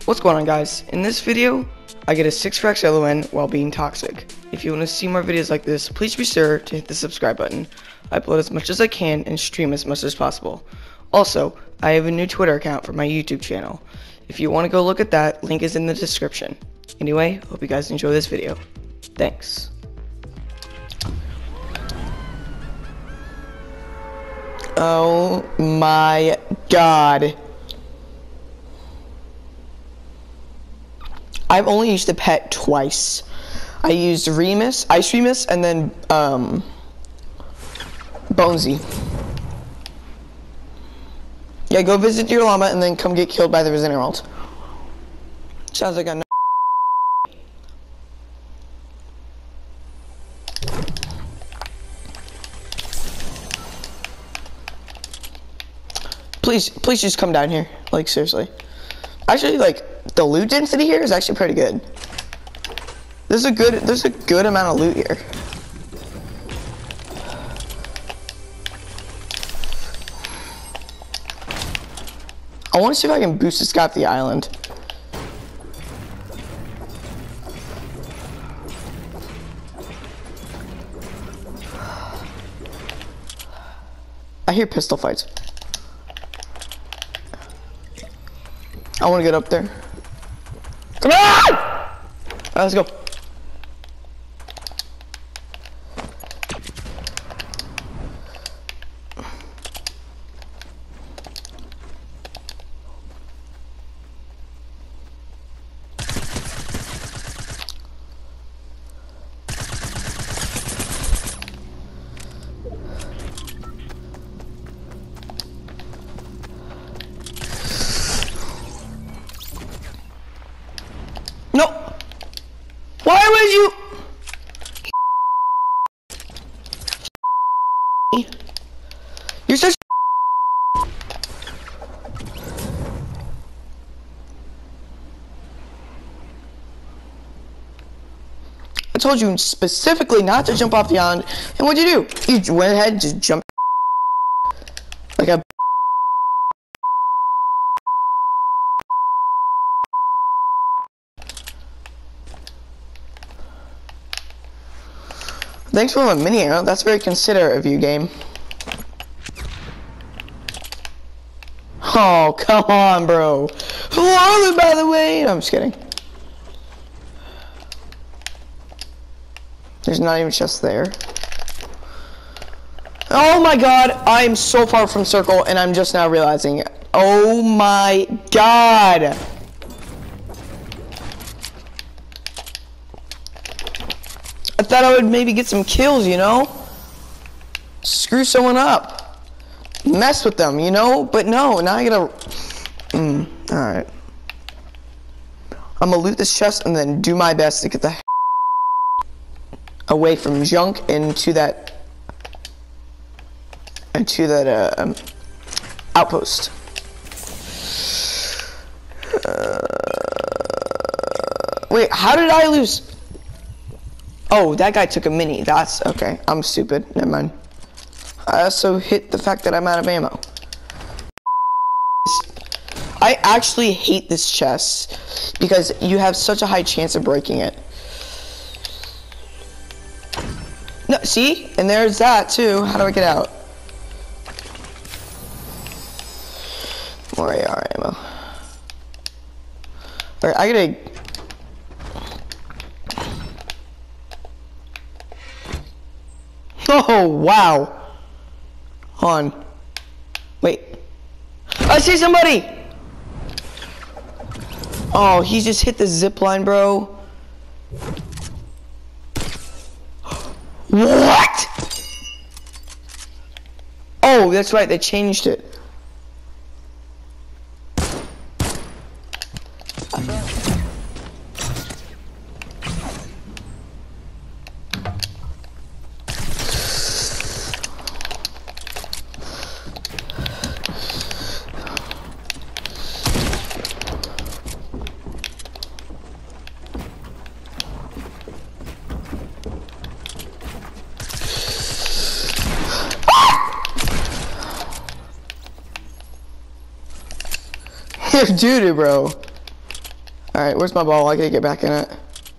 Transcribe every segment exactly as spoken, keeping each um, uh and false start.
What's going on, guys? In this video, I get a six cracks yellow win while being toxic. If you want to see more videos like this, please be sure to hit the subscribe button. I upload as much as I can and stream as much as possible. Also, I have a new Twitter account for my YouTube channel. If you want to go look at that, link is in the description. Anyway, hope you guys enjoy this video. Thanks. Oh my god. I've only used the pet twice. I used Remus, Ice Remus, and then um, Bonesy. Yeah, go visit your llama and then come get killed by the Resident Emerald. Sounds like a no. Please, please just come down here. Like, seriously. Actually, like, the loot density here is actually pretty good. There's a good, there's a good amount of loot here. I want to see if I can boost this guy up the island. I hear pistol fights. I want to get up there. Come on! Alright, let's go. No! Why would you? You're such. I told you specifically not to jump off the island, and what'd you do? You went ahead and just jumped like a. Thanks for the mini arrow. That's very considerate of you, game. Oh, come on, bro. Who are you, by the way? No, I'm just kidding. There's not even just there. Oh my god, I am so far from circle, and I'm just now realizing it. Oh my god. I thought I would maybe get some kills, you know? Screw someone up. Mess with them, you know? But no, now I gotta... Mm, alright. I'm gonna loot this chest and then do my best to get the away from junk into that... into that, uh, um, outpost. Uh, wait, how did I lose... Oh, that guy took a mini. That's okay. I'm stupid. Never mind. I also hit the fact that I'm out of ammo. I actually hate this chest because you have such a high chance of breaking it. No, see? And there's that too. How do I get out? More A R ammo. Alright, I gotta... Oh, wow. Hold on. Wait. I see somebody! Oh, he just hit the zip line, bro. What? Oh, that's right, they changed it. Doo-doo, bro. Alright, where's my ball? I gotta get back in it.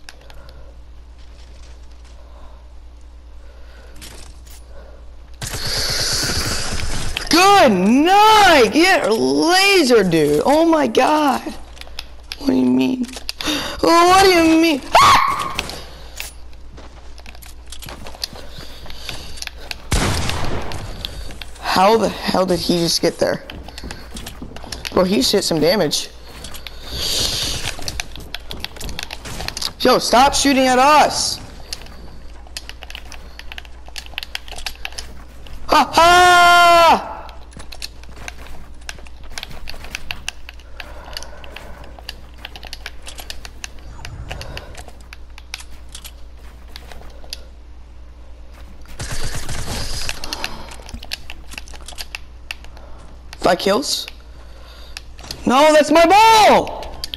Good night! Get laser, dude. Oh my god. What do you mean? What do you mean? Ah! How the hell did he just get there? Bro, he's hit some damage. Yo, stop shooting at us! Ha ha! Five kills? No, that's my ball!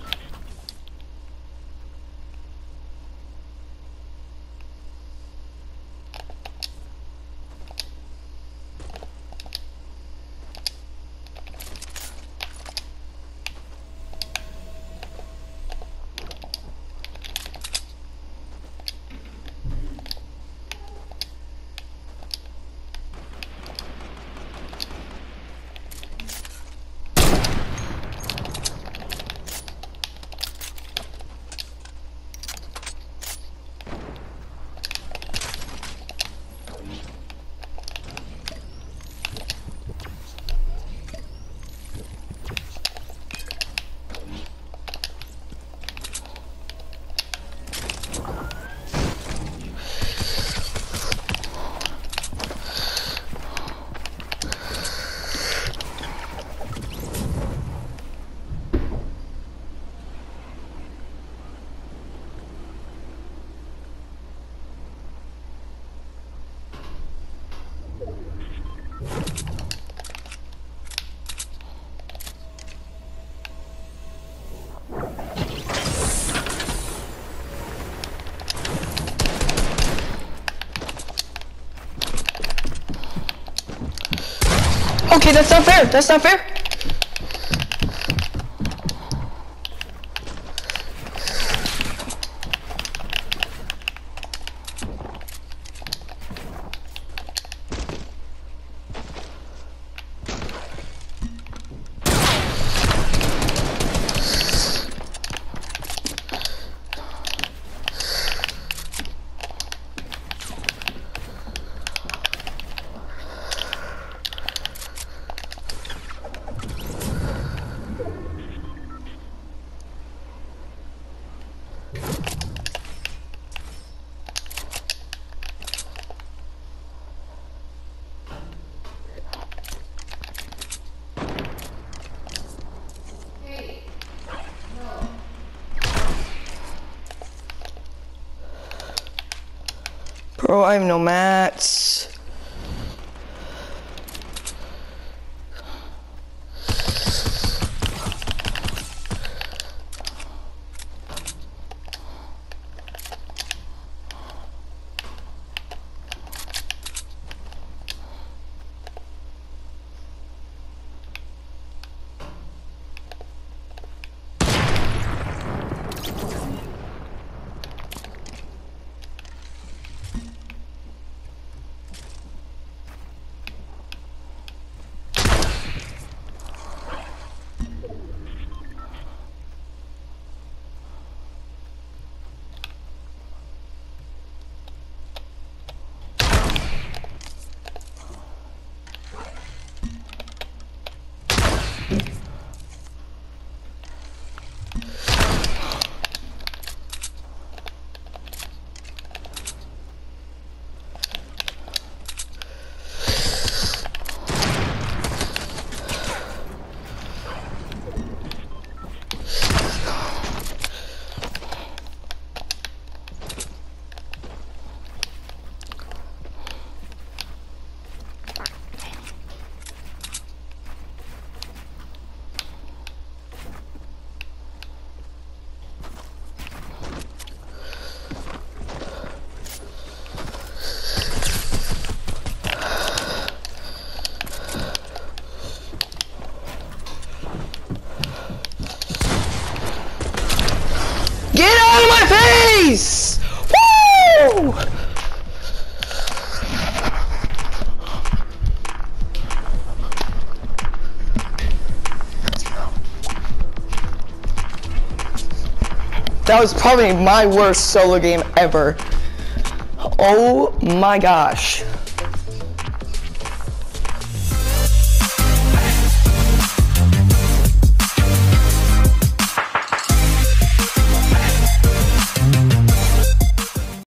Okay, that's not fair. That's not fair. Bro, I have no mats. Get out of my face! Woo! That was probably my worst solo game ever. Oh my gosh.